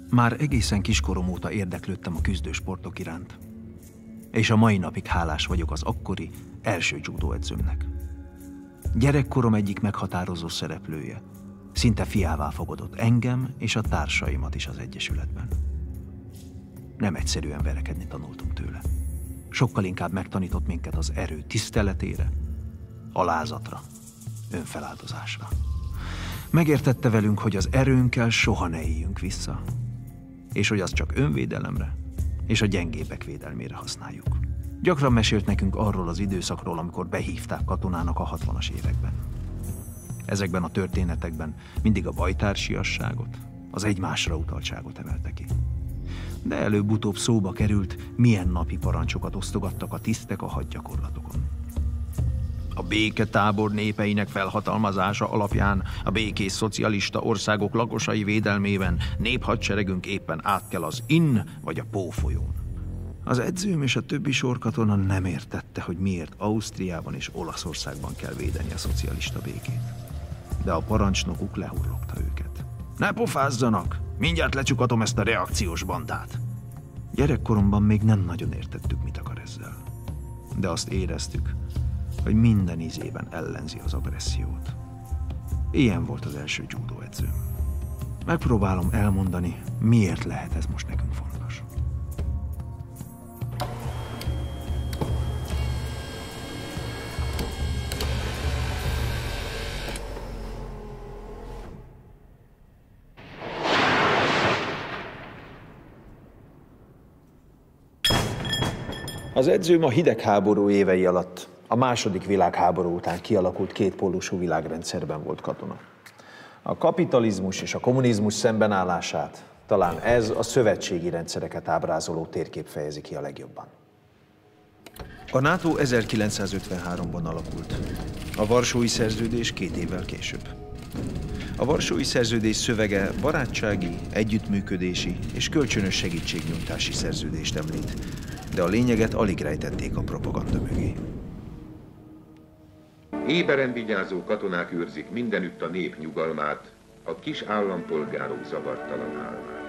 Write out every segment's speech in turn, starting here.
Már egészen kiskorom óta érdeklődtem a küzdősportok iránt, és a mai napig hálás vagyok az akkori első judóedzőmnek. Gyerekkorom egyik meghatározó szereplője, szinte fiává fogadott engem és a társaimat is az egyesületben. Nem egyszerűen verekedni tanultunk tőle. Sokkal inkább megtanított minket az erő tiszteletére, alázatra, önfeláldozásra. Megértette velünk, hogy az erőnkkel soha ne éljünk vissza, és hogy azt csak önvédelemre és a gyengébbek védelmére használjuk. Gyakran mesélt nekünk arról az időszakról, amikor behívták katonának a 60-as években. Ezekben a történetekben mindig a bajtársiasságot, az egymásra utaltságot emelte ki. De előbb-utóbb szóba került, milyen napi parancsokat osztogattak a tisztek a hadgyakorlatokon. A béketábor népeinek felhatalmazása alapján a békés szocialista országok lakosai védelmében néphadseregünk éppen át kell az Inn vagy a Pó folyón. Az edzőm és a többi sorkatona nem értette, hogy miért Ausztriában és Olaszországban kell védeni a szocialista békét. De a parancsnokuk lehurlogta őket. Ne pofázzanak! Mindjárt lecsukatom ezt a reakciós bandát! Gyerekkoromban még nem nagyon értettük, mit akar ezzel. De azt éreztük, hogy minden ízében ellenzi az agressziót. Ilyen volt az első judó edzőm. Megpróbálom elmondani, miért lehet ez most nekünk fontos. Az edzőm a hidegháború évei alatt, a második világháború után kialakult kétpólusú világrendszerben volt katona. A kapitalizmus és a kommunizmus szembenállását talán ez a szövetségi rendszereket ábrázoló térkép fejezi ki a legjobban. A NATO 1953-ban alakult, a Varsói Szerződés 2 évvel később. A Varsói Szerződés szövege barátsági, együttműködési és kölcsönös segítségnyújtási szerződést említ, de a lényeget alig rejtették a propaganda mögé. Éberen vigyázó katonák őrzik mindenütt a nép nyugalmát, a kis állampolgárok zavartalan álmát.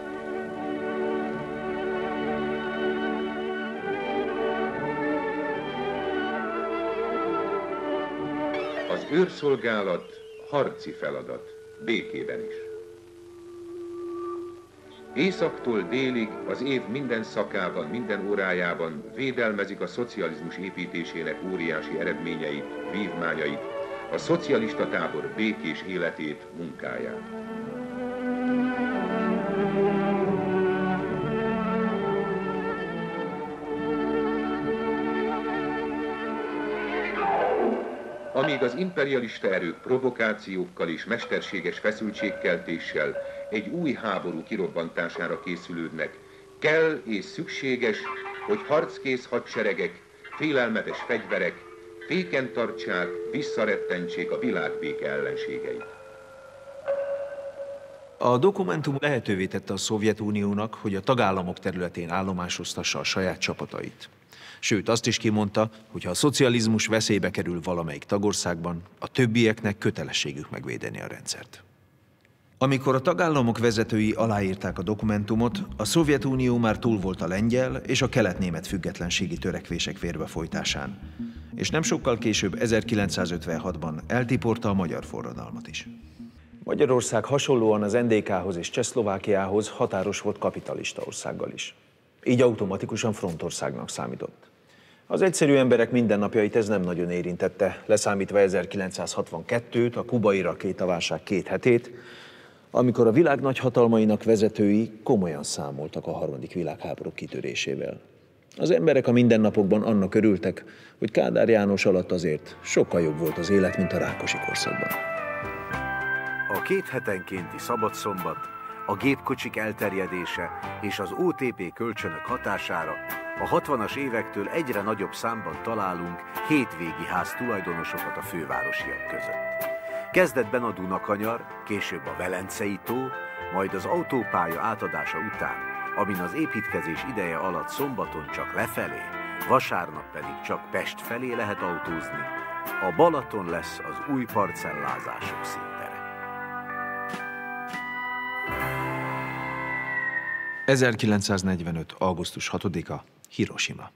Az őrszolgálat harci feladat, békében is. Északtól délig az év minden szakában, minden órájában védelmezik a szocializmus építésének óriási eredményeit, vívmányait, a szocialista tábor békés életét, munkáját. Amíg az imperialista erők provokációkkal és mesterséges feszültségkeltéssel egy új háború kirobbantására készülődnek, kell és szükséges, hogy harckész hadseregek, félelmetes fegyverek féken tartsák, visszarettentsék a világbéke ellenségeit. A dokumentum lehetővé tette a Szovjetuniónak, hogy a tagállamok területén állomásoztassa a saját csapatait. Sőt, azt is kimondta, hogy ha a szocializmus veszélybe kerül valamelyik tagországban, a többieknek kötelességük megvédeni a rendszert. Amikor a tagállamok vezetői aláírták a dokumentumot, a Szovjetunió már túl volt a lengyel és a kelet-német függetlenségi törekvések vérbefolytásán, és nem sokkal később, 1956-ban eltiporta a magyar forradalmat is. Magyarország hasonlóan az NDK-hoz és Csehszlovákiához határos volt kapitalista országgal is. Így automatikusan frontországnak számított. Az egyszerű emberek mindennapjait ez nem nagyon érintette, leszámítva 1962-t, a kubai rakétaválság 2 hetét, amikor a világ nagyhatalmainak vezetői komolyan számoltak a harmadik világháború kitörésével. Az emberek a mindennapokban annak örültek, hogy Kádár János alatt azért sokkal jobb volt az élet, mint a Rákosi korszakban. A 2 hetenkénti szabadszombat, a gépkocsik elterjedése és az OTP kölcsönök hatására a 60-as évektől egyre nagyobb számban találunk hétvégi ház tulajdonosokat a fővárosiak között. Kezdetben a Dunakanyar, később a Velencei tó, majd az autópálya átadása után, amin az építkezés ideje alatt szombaton csak lefelé, vasárnap pedig csak Pest felé lehet autózni, a Balaton lesz az új parcellázások színtere. 1945. augusztus 6-a, Hiroshima.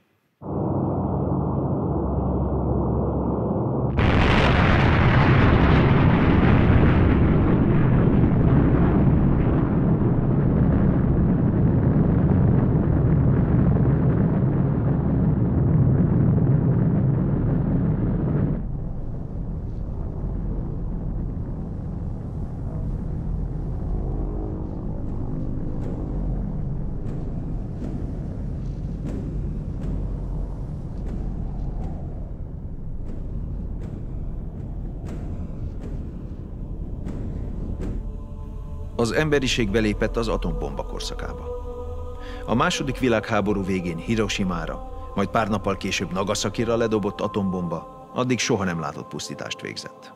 Az emberiség belépett az atombomba korszakába. A második világháború végén Hiroshimára, majd pár nappal később Nagasakira ledobott atombomba addig soha nem látott pusztítást végzett.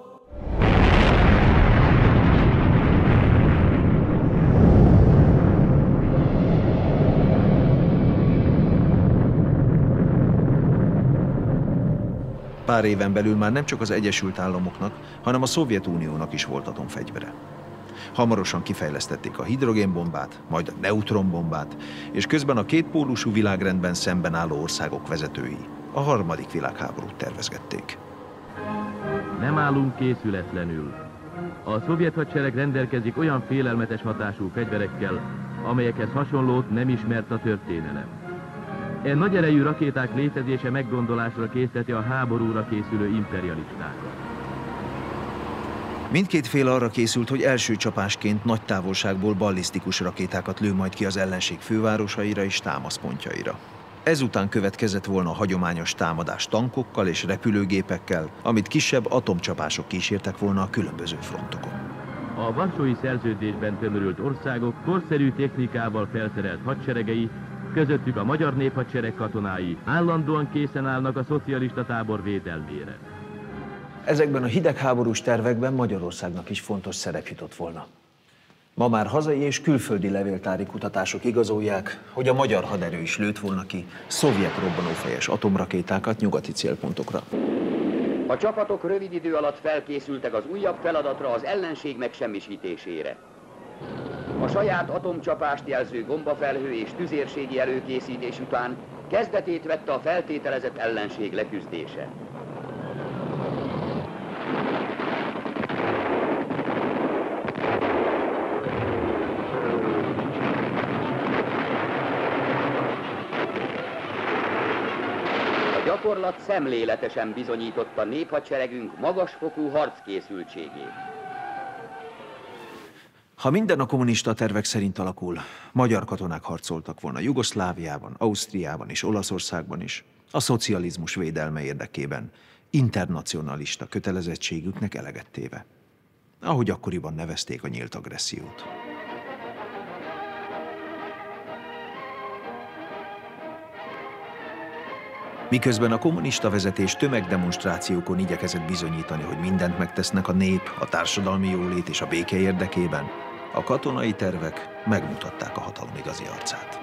Pár éven belül már nem csak az Egyesült Államoknak, hanem a Szovjetuniónak is volt atomfegyvere. Hamarosan kifejlesztették a hidrogénbombát, majd a neutronbombát, és közben a kétpólusú világrendben szemben álló országok vezetői a harmadik világháborút tervezgették. Nem állunk készületlenül. A szovjet hadsereg rendelkezik olyan félelmetes hatású fegyverekkel, amelyekhez hasonlót nem ismert a történelem. E nagy erejű rakéták létezése meggondolásra készteti a háborúra készülő imperialistákat. Mindkét fél arra készült, hogy első csapásként nagy távolságból ballisztikus rakétákat lő majd ki az ellenség fővárosaira és támaszpontjaira. Ezután következett volna a hagyományos támadás tankokkal és repülőgépekkel, amit kisebb atomcsapások kísértek volna a különböző frontokon. A Varsói Szerződésben tömörült országok korszerű technikával felszerelt hadseregei, közöttük a magyar néphadsereg katonái állandóan készen állnak a szocialista tábor védelmére. Ezekben a hidegháborús tervekben Magyarországnak is fontos szerep jutott volna. Ma már hazai és külföldi levéltári kutatások igazolják, hogy a magyar haderő is lőtt volna ki szovjet robbanófejes atomrakétákat nyugati célpontokra. A csapatok rövid idő alatt felkészültek az újabb feladatra, az ellenség megsemmisítésére. A saját atomcsapást jelző gombafelhő és tüzérségi előkészítés után kezdetét vette a feltételezett ellenség leküzdése. A gyakorlat szemléletesen bizonyította néphadseregünk magasfokú harckészültségét. Ha minden a kommunista tervek szerint alakul, magyar katonák harcoltak volna Jugoszláviában, Ausztriában és Olaszországban is, a szocializmus védelme érdekében, internacionalista kötelezettségüknek eleget téve, ahogy akkoriban nevezték a nyílt agressziót. Miközben a kommunista vezetés tömegdemonstrációkon igyekezett bizonyítani, hogy mindent megtesznek a nép, a társadalmi jólét és a béke érdekében, a katonai tervek megmutatták a hatalom igazi arcát.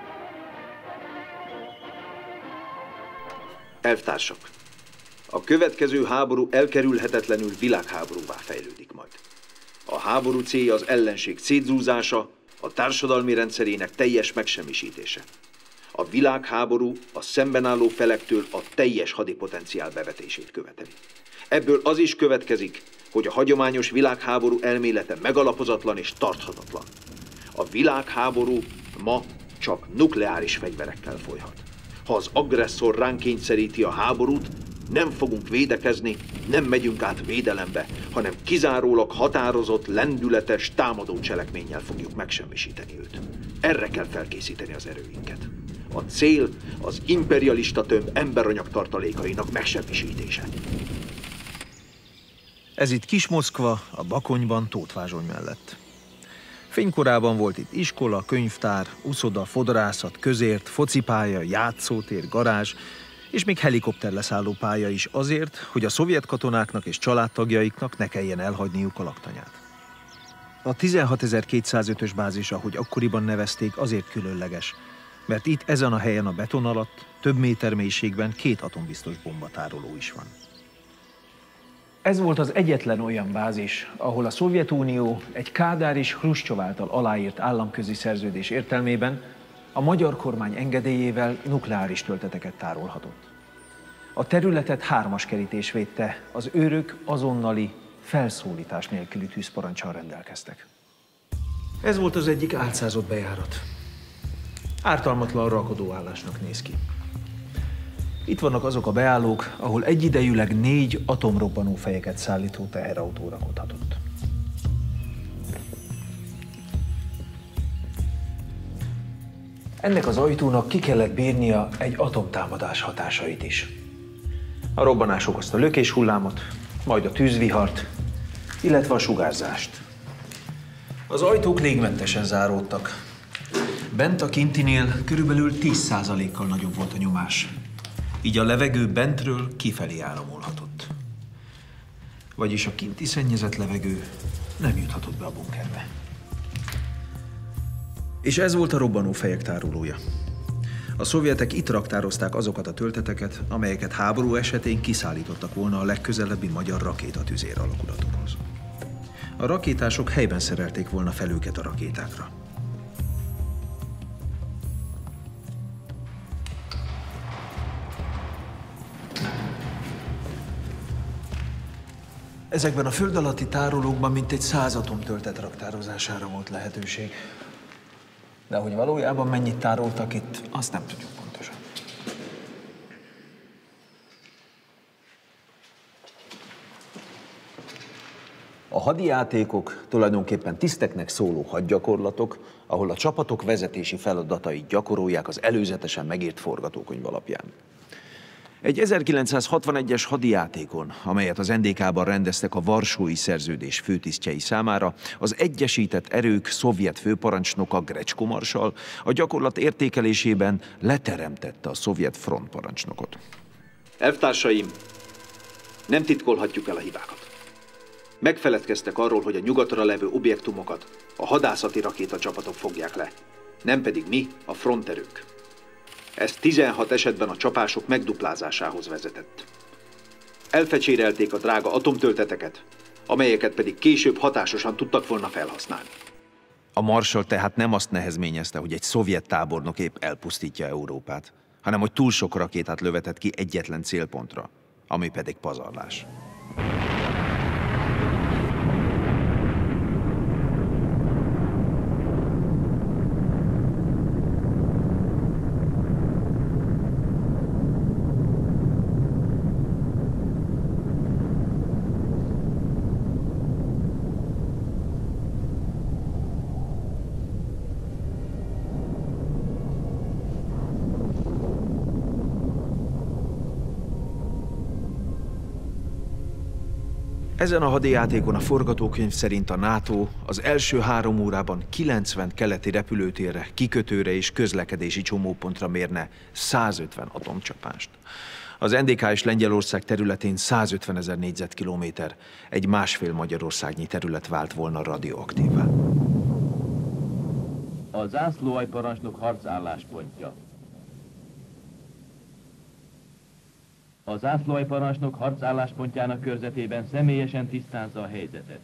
Elvtársak! A következő háború elkerülhetetlenül világháborúvá fejlődik majd. A háború célja az ellenség szétzúzása, a társadalmi rendszerének teljes megsemmisítése. A világháború a szemben álló felektől a teljes hadipotenciál bevetését követeli. Ebből az is következik, hogy a hagyományos világháború elmélete megalapozatlan és tarthatatlan. A világháború ma csak nukleáris fegyverekkel folyhat. Ha az agresszor ránk kényszeríti a háborút, nem fogunk védekezni, nem megyünk át védelembe, hanem kizárólag határozott, lendületes, támadó cselekménnyel fogjuk megsemmisíteni őt. Erre kell felkészíteni az erőinket. A cél az imperialista tömb emberanyag tartalékainak megsemmisítése. Ez itt Kis-Moszkva, a Bakonyban, Tóth-Vázsony mellett. Fénykorában volt itt iskola, könyvtár, uszoda, fodrászat, közért, focipálya, játszótér, garázs, és még helikopterleszálló pálya is azért, hogy a szovjet katonáknak és családtagjaiknak ne kelljen elhagyniuk a laktanyát. A 16.205-ös bázis, ahogy akkoriban nevezték, azért különleges, mert itt ezen a helyen a beton alatt több méter mélységben 2 atombiztos bombatároló is van. Ez volt az egyetlen olyan bázis, ahol a Szovjetunió egy Kádár és Hruscsov által aláírt államközi szerződés értelmében a magyar kormány engedélyével nukleáris tölteteket tárolhatott. A területet 3-as kerítés védte, az őrök azonnali, felszólítás nélküli tűzparancsal rendelkeztek. Ez volt az egyik álcázott bejárat. Ártalmatlan rakodóállásnak néz ki. Itt vannak azok a beállók, ahol egyidejűleg 4 atomrobbanó fejeket szállító teherautó rakodhatott. Ennek az ajtónak ki kellett bírnia egy atomtámadás hatásait is. A robbanás okozta lökéshullámot, majd a tűzvihart, illetve a sugárzást. Az ajtók légmentesen záródtak. Bent a kintinél körülbelül 10%-kal nagyobb volt a nyomás. Így a levegő bentről kifelé áramolhatott. Vagyis a kinti szennyezett levegő nem juthatott be a bunkerbe. És ez volt a robbanófejek tárolója. A szovjetek itt raktározták azokat a tölteteket, amelyeket háború esetén kiszállítottak volna a legközelebbi magyar rakétatüzér alakulatokhoz. A rakétások helyben szerelték volna fel őket a rakétákra. Ezekben a föld alatti tárolókban mintegy 100 atomtöltet raktározására volt lehetőség. De hogy valójában mennyit tároltak itt, azt nem tudjuk pontosan. A hadijátékok tulajdonképpen tiszteknek szóló hadgyakorlatok, ahol a csapatok vezetési feladatait gyakorolják az előzetesen megírt forgatókönyv alapján. Egy 1961-es hadijátékon, amelyet az NDK-ban rendeztek a Varsói Szerződés főtisztjei számára, az Egyesített Erők szovjet főparancsnoka Grecsko marsall a gyakorlat értékelésében leteremtette a szovjet frontparancsnokot. Elvtársaim, nem titkolhatjuk el a hibákat. Megfeledkeztek arról, hogy a nyugatra levő objektumokat a hadászati rakétacsapatok fogják le, nem pedig mi, a fronterők. Ez 16 esetben a csapások megduplázásához vezetett. Elfecsérelték a drága atomtölteteket, amelyeket pedig később hatásosan tudtak volna felhasználni. A marshall tehát nem azt nehezményezte, hogy egy szovjet tábornok épp elpusztítja Európát, hanem hogy túl sok rakétát lövetett ki egyetlen célpontra, ami pedig pazarlás. Ezen a hadijátékon a forgatókönyv szerint a NATO az első 3 órában 90 keleti repülőtérre, kikötőre és közlekedési csomópontra mérne 150 atomcsapást. Az NDK és Lengyelország területén 150 000 négyzetkilométer, egy 1,5 Magyarországnyi terület vált volna radioaktívvá. A zászlóaljparancsnok harcálláspontja. A zászlóaljparancsnok harcálláspontjának körzetében személyesen tisztázza a helyzetet.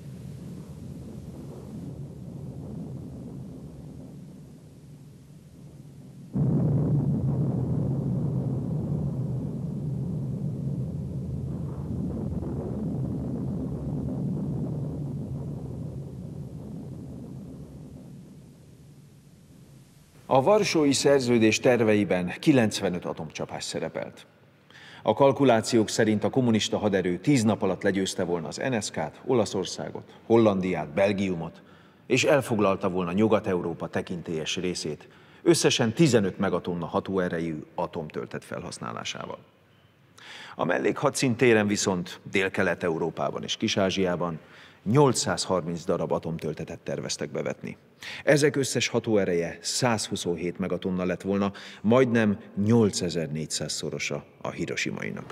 A Varsói Szerződés terveiben 95 atomcsapás szerepelt. A kalkulációk szerint a kommunista haderő 10 nap alatt legyőzte volna az NSZK-t, Olaszországot, Hollandiát, Belgiumot, és elfoglalta volna Nyugat-Európa tekintélyes részét, összesen 15 megatonna hatóerejű atomtöltet felhasználásával. A mellékhadszíntéren viszont Dél-Kelet-Európában és Kis-Ázsiában 830 darab atomtöltetet terveztek bevetni. Ezek összes hatóereje 127 megatonna lett volna, majdnem 8400-szorosa a Hiroshimainak.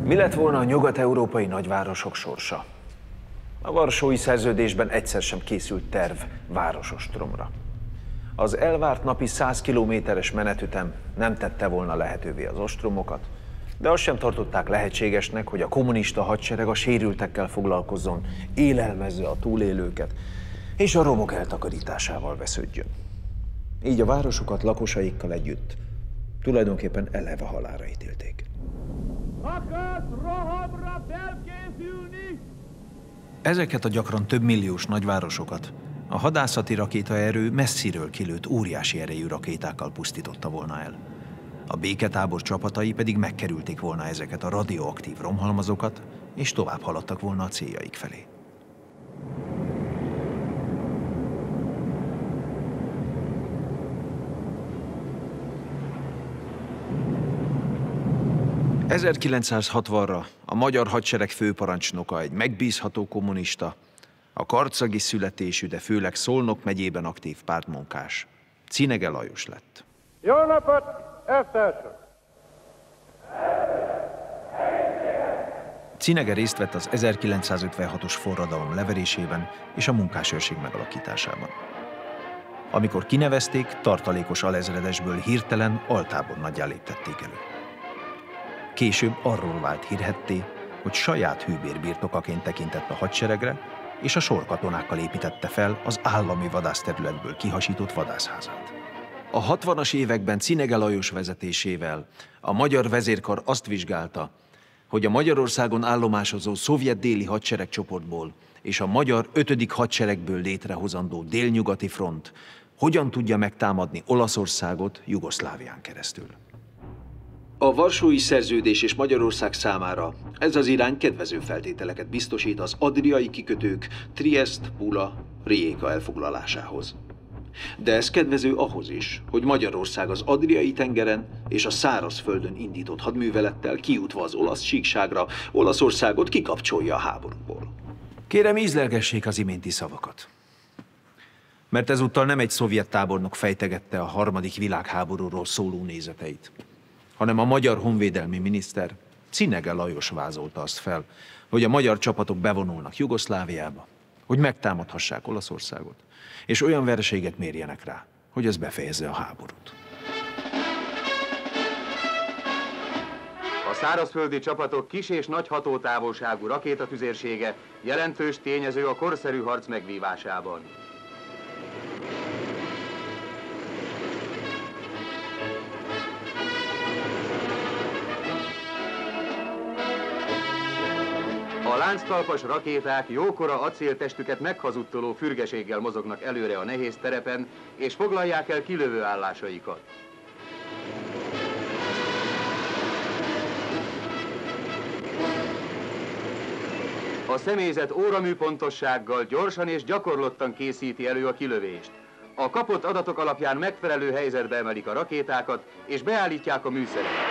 Mi lett volna a nyugat-európai nagyvárosok sorsa? A Varsói Szerződésben egyszer sem készült terv városostromra. Az elvárt napi 100 kilométeres menetütem nem tette volna lehetővé az ostromokat, de azt sem tartották lehetségesnek, hogy a kommunista hadsereg a sérültekkel foglalkozzon, élelmezze a túlélőket, és a romok eltakarításával vesződjön. Így a városokat lakosaikkal együtt tulajdonképpen eleve halálra ítélték. Szakasz rohamra felkészülni! Ezeket a gyakran több milliós nagyvárosokat a hadászati rakétaerő messziről kilőtt óriási erejű rakétákkal pusztította volna el. A béketábor csapatai pedig megkerülték volna ezeket a radioaktív romhalmazokat, és tovább haladtak volna a céljaik felé. ...1960-ra a magyar hadsereg főparancsnoka egy megbízható kommunista, a karcagi születésű, de főleg Szolnok megyében aktív pártmunkás, Cinege Lajos lett. Jó napot, elvtársak! Cinege részt vett az 1956-os forradalom leverésében és a munkásőrség megalakításában. Amikor kinevezték, tartalékos alezredesből hirtelen altábornaggyá léptették elő. Később arról vált hírhedté, hogy saját hűbérbirtokaként tekintett a hadseregre, és a sorkatonákkal építette fel az állami vadászterületből kihasított vadászházát. A 60-as években Cinege Lajos vezetésével a magyar vezérkar azt vizsgálta, hogy a Magyarországon állomásozó szovjet déli hadseregcsoportból és a magyar 5. hadseregből létrehozandó délnyugati front hogyan tudja megtámadni Olaszországot Jugoszlávián keresztül. A Varsói Szerződés és Magyarország számára ez az irány kedvező feltételeket biztosít az adriai kikötők Triest, Pula, Rijeka elfoglalásához. De ez kedvező ahhoz is, hogy Magyarország az Adriai tengeren és a szárazföldön indított hadművelettel kijutva az olasz síkságra Olaszországot kikapcsolja a háborúból. Kérem, ízlelgessék az iménti szavakat. Mert ezúttal nem egy szovjet tábornok fejtegette a harmadik világháborúról szóló nézeteit, hanem a magyar honvédelmi miniszter, Cinege Lajos vázolta azt fel, hogy a magyar csapatok bevonulnak Jugoszláviába, hogy megtámadhassák Olaszországot, és olyan vereséget mérjenek rá, hogy ez befejezze a háborút. A szárazföldi csapatok kis és nagy hatótávolságú rakétatüzérsége jelentős tényező a korszerű harc megvívásában. A lánctalpas rakéták jókora acéltestüket meghazudtoló fürgeséggel mozognak előre a nehéz terepen, és foglalják el kilövő állásaikat. A személyzet óramű pontossággal gyorsan és gyakorlottan készíti elő a kilövést. A kapott adatok alapján megfelelő helyzetbe emelik a rakétákat, és beállítják a műszereket.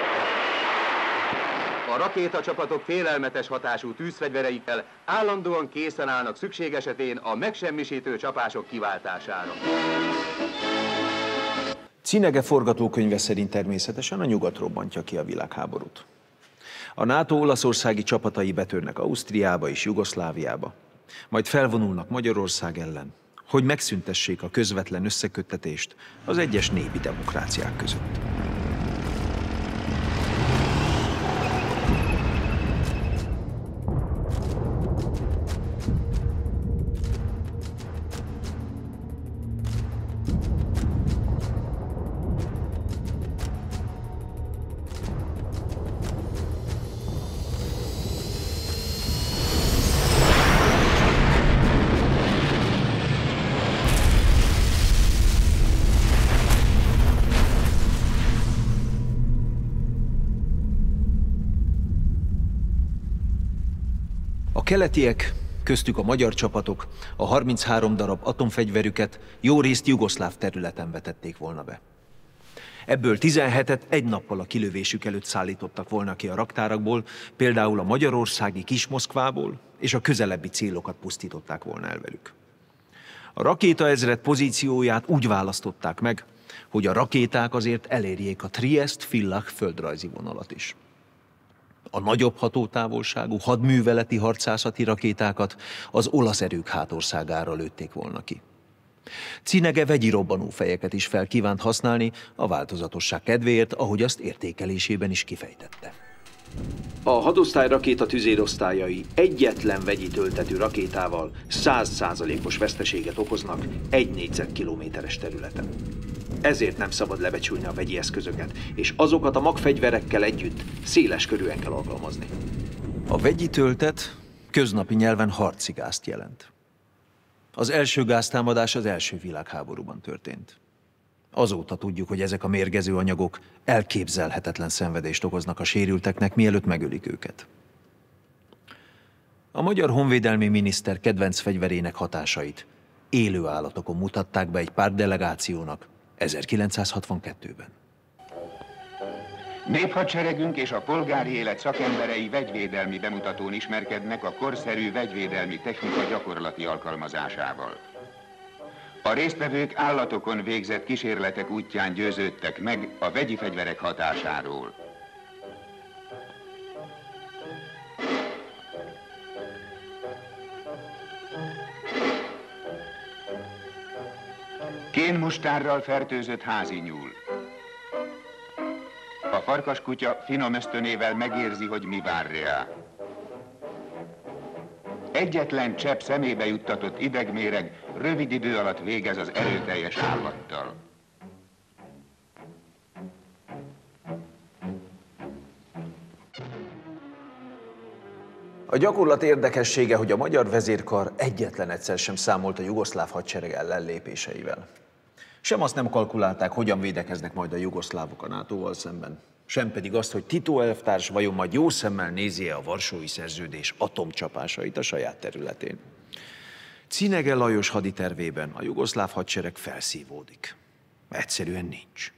A rakétacsapatok félelmetes hatású tűzfegyvereikkel állandóan készen állnak szükség esetén a megsemmisítő csapások kiváltására. Cinege forgatókönyve szerint természetesen a nyugat robbantja ki a világháborút. A NATO olaszországi csapatai betörnek Ausztriába és Jugoszláviába, majd felvonulnak Magyarország ellen, hogy megszüntessék a közvetlen összeköttetést az egyes népi demokráciák között. A keletiek, köztük a magyar csapatok, a 33 darab atomfegyverüket jórészt jugoszláv területen vetették volna be. Ebből 17-et egy nappal a kilövésük előtt szállítottak volna ki a raktárakból, például a magyarországi Kis-Moszkvából, és a közelebbi célokat pusztították volna el velük. A rakétaezred pozícióját úgy választották meg, hogy a rakéták azért elérjék a Triest-Villach földrajzi vonalat is. A nagyobb hatótávolságú hadműveleti harcászati rakétákat az olasz erők hátországára lőtték volna ki. Cinege vegyi robbanófejeket is fel kívánt használni a változatosság kedvéért, ahogy azt értékelésében is kifejtette. A hadosztály rakéta tüzérosztályai egyetlen vegyi töltető rakétával 100%-os veszteséget okoznak 1 négyzetkilométeres területen. Ezért nem szabad lebecsülni a vegyi eszközöket, és azokat a magfegyverekkel együtt széles körűen kell alkalmazni. A vegyi töltet köznapi nyelven harci gázt jelent. Az első gáztámadás az első világháborúban történt. Azóta tudjuk, hogy ezek a mérgező anyagok elképzelhetetlen szenvedést okoznak a sérülteknek, mielőtt megölik őket. A magyar honvédelmi miniszter kedvenc fegyverének hatásait élő állatokon mutatták be egy pár delegációnak 1962-ben. Néphadseregünk és a polgári élet szakemberei vegyvédelmi bemutatón ismerkednek a korszerű vegyvédelmi technika gyakorlati alkalmazásával. A résztvevők állatokon végzett kísérletek útján győződtek meg a vegyi fegyverek hatásáról. Kénmustárral fertőzött házi nyúl. A farkaskutya finom ösztönével megérzi, hogy mi vár rá. Egyetlen csepp szemébe juttatott idegméreg rövid idő alatt végez az erőteljes állattal. A gyakorlat érdekessége, hogy a magyar vezérkar egyetlen egyszer sem számolt a jugoszláv hadsereg ellenlépéseivel. Sem azt nem kalkulálták, hogyan védekeznek majd a jugoszlávok a NATO-val szemben, sem pedig azt, hogy Tito elvtárs vajon majd jó szemmel nézi-e a Varsói Szerződés atomcsapásait a saját területén. Cinege Lajos haditervében a jugoszláv hadsereg felszívódik. Egyszerűen nincs.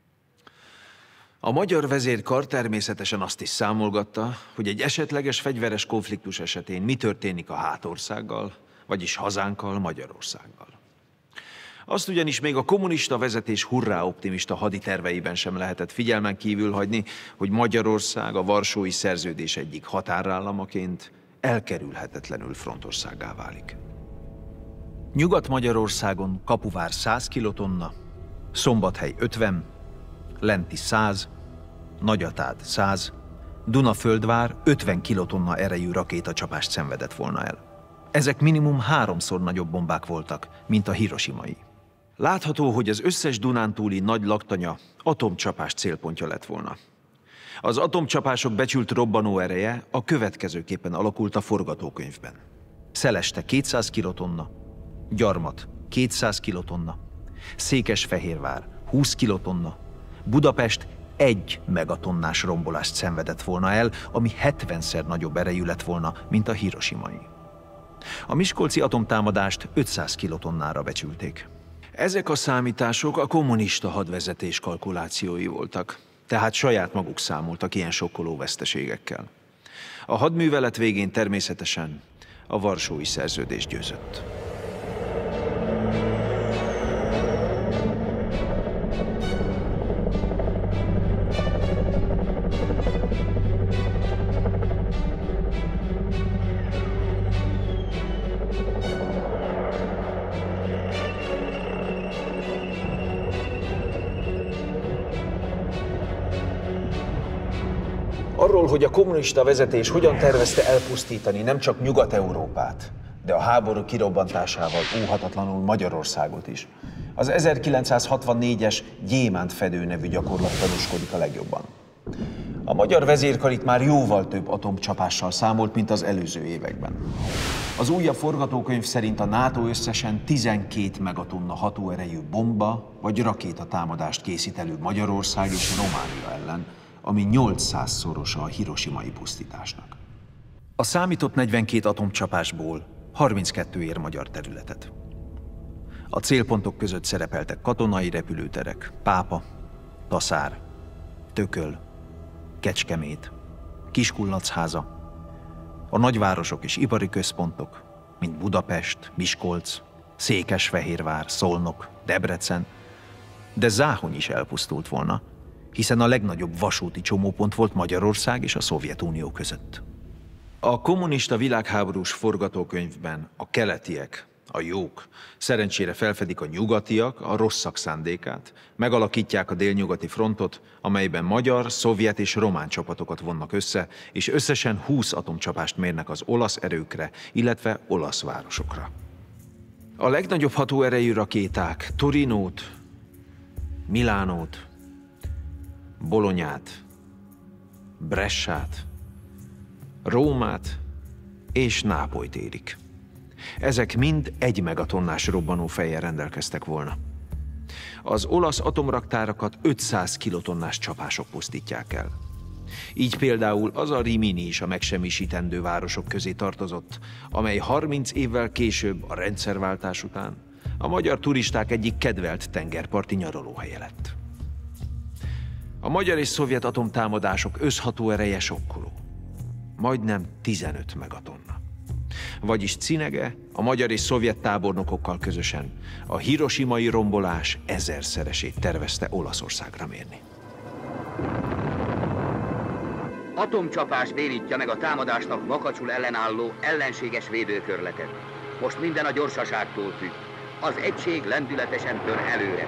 A magyar vezérkar természetesen azt is számolgatta, hogy egy esetleges fegyveres konfliktus esetén mi történik a hátországgal, vagyis hazánkkal, Magyarországgal. Azt ugyanis még a kommunista vezetés hurrá optimista haditerveiben sem lehetett figyelmen kívül hagyni, hogy Magyarország a Varsói Szerződés egyik határállamaként elkerülhetetlenül frontországgá válik. Nyugat-Magyarországon Kapuvár 100 kilotonna, Szombathely 50, Lenti 100, Nagyatád 100, Dunaföldvár 50 kilotonna erejű rakétacsapást szenvedett volna el. Ezek minimum 3-szor nagyobb bombák voltak, mint a hirosimai. Látható, hogy az összes Dunántúli nagy laktanya atomcsapás célpontja lett volna. Az atomcsapások becsült robbanó ereje a következőképpen alakult a forgatókönyvben. Szeleste 200 kilotonna, Gyarmat 200 kilotonna, Székesfehérvár 20 kilotonna, Budapest 1 megatonnás rombolást szenvedett volna el, ami 70-szer nagyobb erejű lett volna, mint a hirosimai. A miskolci atomtámadást 500 kilotonnára becsülték. Ezek a számítások a kommunista hadvezetés kalkulációi voltak, tehát saját maguk számoltak ilyen sokkoló veszteségekkel. A hadművelet végén természetesen a Varsói Szerződés győzött. Arról, hogy a kommunista vezetés hogyan tervezte elpusztítani nem csak Nyugat-Európát, de a háború kirobbantásával óhatatlanul Magyarországot is, az 1964-es Gyémántfedő nevű gyakorlat tanúskodik a legjobban. A magyar vezérkar itt már jóval több atomcsapással számolt, mint az előző években. Az újabb forgatókönyv szerint a NATO összesen 12 megatonna hatóerejű bomba vagy rakétatámadást készít elő Magyarország és Románia ellen, ami 800-szorosa a hirosimai pusztításnak. A számított 42 atomcsapásból 32 ér magyar területet. A célpontok között szerepeltek katonai repülőterek, Pápa, Taszár, Tököl, Kecskemét, Kiskunlachháza, a nagyvárosok és ipari központok, mint Budapest, Miskolc, Székesfehérvár, Szolnok, Debrecen, de Záhony is elpusztult volna, hiszen a legnagyobb vasúti csomópont volt Magyarország és a Szovjetunió között. A kommunista világháborús forgatókönyvben a keletiek, a jók, szerencsére felfedik a nyugatiak a rosszak szándékát, megalakítják a délnyugati frontot, amelyben magyar, szovjet és román csapatokat vonnak össze, és összesen 20 atomcsapást mérnek az olasz erőkre, illetve olasz városokra. A legnagyobb hatóerejű rakéták Torinót, Milánót, Bolonyát, Bressát, Rómát és Nápolyt érik. Ezek mind 1 megatonnás robbanófejjel rendelkeztek volna. Az olasz atomraktárakat 500 kilotonnás csapások pusztítják el. Így például az a Rimini is a megsemmisítendő városok közé tartozott, amely 30 évvel később, a rendszerváltás után a magyar turisták egyik kedvelt tengerparti nyaralóhelye lett. A magyar és szovjet atomtámadások összhatóereje sokkoló. Majdnem 15 megatonna. Vagyis Cinege a magyar és szovjet tábornokokkal közösen a hiroshimai rombolás 1000-szeresét tervezte Olaszországra mérni. Atomcsapás bénítja meg a támadásnak makacsul ellenálló ellenséges védőkörletet. Most minden a gyorsaságtól függ. Az egység lendületesen tör előre.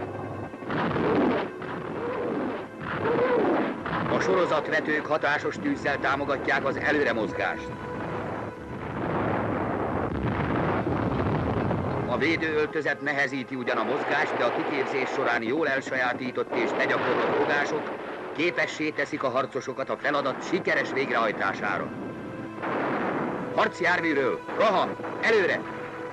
A sorozatvetők hatásos tűzzel támogatják az előremozgást. A védőöltözet nehezíti ugyan a mozgást, de a kiképzés során jól elsajátított és begyakorlott fogások képessé teszik a harcosokat a feladat sikeres végrehajtására. Harcjárműről, roham, előre!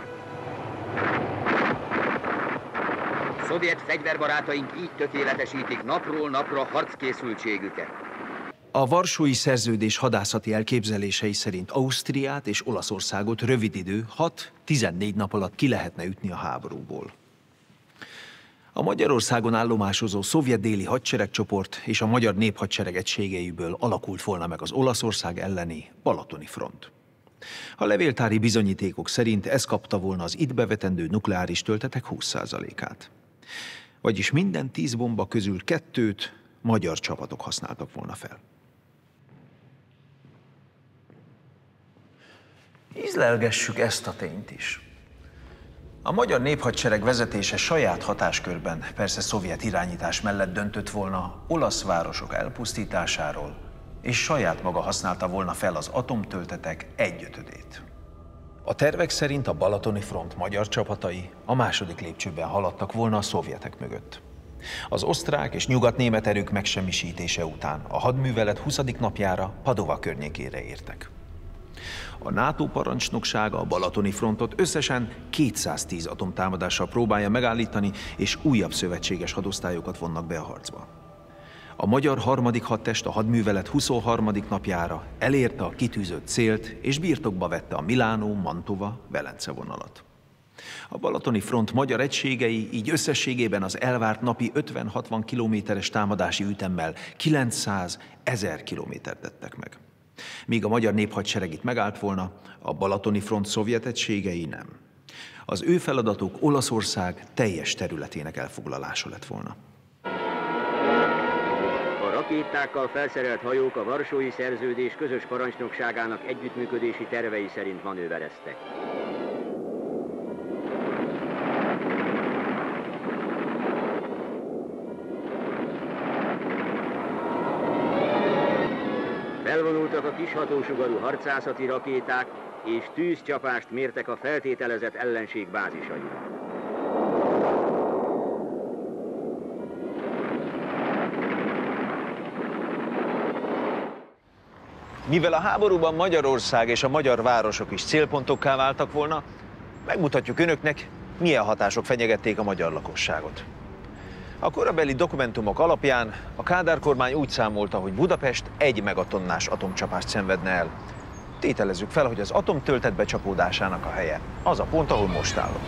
Szovjet fegyverbarátaink így tökéletesítik napról napra harckészültségüket. A Varsói Szerződés hadászati elképzelései szerint Ausztriát és Olaszországot rövid idő, 6-14 nap alatt ki lehetne ütni a háborúból. A Magyarországon állomásozó szovjet déli hadseregcsoport és a magyar néphadsereg egységeiből alakult volna meg az Olaszország elleni balatoni front. A levéltári bizonyítékok szerint ez kapta volna az itt bevetendő nukleáris töltetek 20%-át. Vagyis minden 10 bomba közül 2-t magyar csapatok használtak volna fel. Ízlelgessük ezt a tényt is. A magyar néphadsereg vezetése saját hatáskörben, persze szovjet irányítás mellett döntött volna olasz városok elpusztításáról, és saját maga használta volna fel az atomtöltetek 1/5-ét. A tervek szerint a balatoni front magyar csapatai a második lépcsőben haladtak volna a szovjetek mögött. Az osztrák és nyugatnémet erők megsemmisítése után a hadművelet 20. napjára Padova környékére értek. A NATO parancsnoksága a balatoni frontot összesen 210 atomtámadással próbálja megállítani, és újabb szövetséges hadosztályokat vonnak be a harcba. A magyar 3. hadtest a hadművelet 23. napjára elérte a kitűzött célt, és birtokba vette a Milánó-Mantova-Velence vonalat. A balatoni front magyar egységei így összességében az elvárt napi 50-60 kilométeres támadási ütemmel 900-1000 kilométert tettek meg. Míg a magyar néphadsereg itt megállt volna, a balatoni front szovjet egységei nem. Az ő feladatuk Olaszország teljes területének elfoglalása lett volna. A rakétákkal felszerelt hajók a Varsói Szerződés közös parancsnokságának együttműködési tervei szerint manővereztek. Felvonultak a kishatósugarú harcászati rakéták, és tűzcsapást mértek a feltételezett ellenség bázisaira. Mivel a háborúban Magyarország és a magyar városok is célpontokká váltak volna, megmutatjuk önöknek, milyen hatások fenyegették a magyar lakosságot. A korabeli dokumentumok alapján a Kádár kormány úgy számolta, hogy Budapest 1 megatonnás atomcsapást szenvedne el. Tételezzük fel, hogy az atomtöltet becsapódásának a helye az a pont, ahol most állok.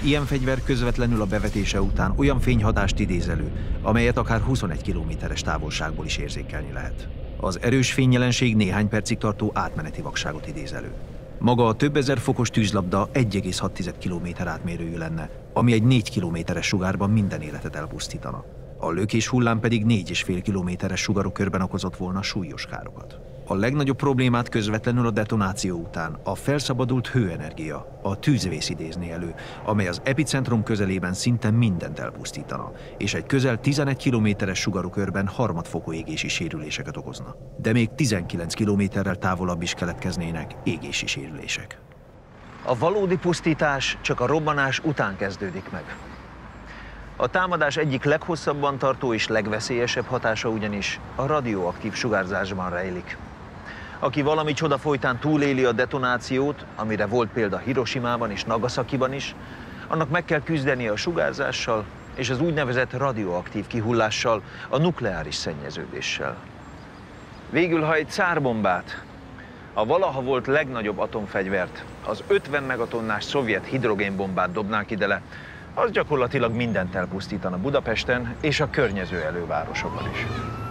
ilyen fegyver közvetlenül a bevetése után olyan fényhatást idéz elő, amelyet akár 21 kilométeres távolságból is érzékelni lehet. Az erős fényjelenség néhány percig tartó átmeneti vakságot idéz elő. Maga a több ezer fokos tűzlabda 1,6 km átmérőjű lenne, ami egy 4 kilométeres sugárban minden életet elpusztítana. A lökés hullám pedig 4,5 kilométeres sugarokörben okozott volna súlyos károkat. A legnagyobb problémát közvetlenül a detonáció után a felszabadult hőenergia, a tűzvész idézné elő, amely az epicentrum közelében szinte mindent elpusztítana, és egy közel 11 kilométeres sugarokörben harmadfokú égési sérüléseket okozna. De még 19 kilométerrel távolabb is keletkeznének égési sérülések. A valódi pusztítás csak a robbanás után kezdődik meg. A támadás egyik leghosszabban tartó és legveszélyesebb hatása ugyanis a radioaktív sugárzásban rejlik. Aki valami csoda folytán túléli a detonációt, amire volt példa Hiroshimában és Nagasakiban is, annak meg kell küzdenie a sugárzással és az úgynevezett radioaktív kihullással, a nukleáris szennyeződéssel. Végül, ha egy cárbombát, a valaha volt legnagyobb atomfegyvert, az 50 megatonnás szovjet hidrogénbombát dobnánk ide, az gyakorlatilag mindent elpusztítana Budapesten és a környező elővárosokban is.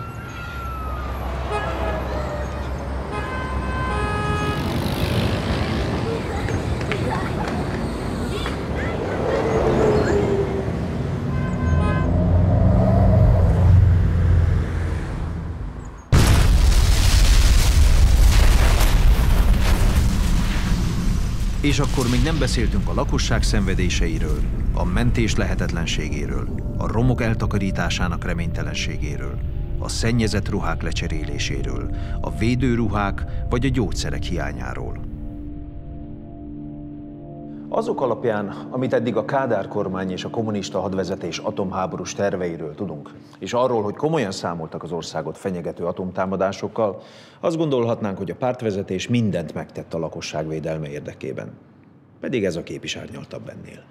És akkor még nem beszéltünk a lakosság szenvedéseiről, a mentés lehetetlenségéről, a romok eltakarításának reménytelenségéről, a szennyezett ruhák lecseréléséről, a védőruhák vagy a gyógyszerek hiányáról. Azok alapján, amit eddig a Kádár kormány és a kommunista hadvezetés atomháborús terveiről tudunk, és arról, hogy komolyan számoltak az országot fenyegető atomtámadásokkal, azt gondolhatnánk, hogy a pártvezetés mindent megtett a lakosság védelme érdekében. Pedig ez a kép is árnyaltabb ennél.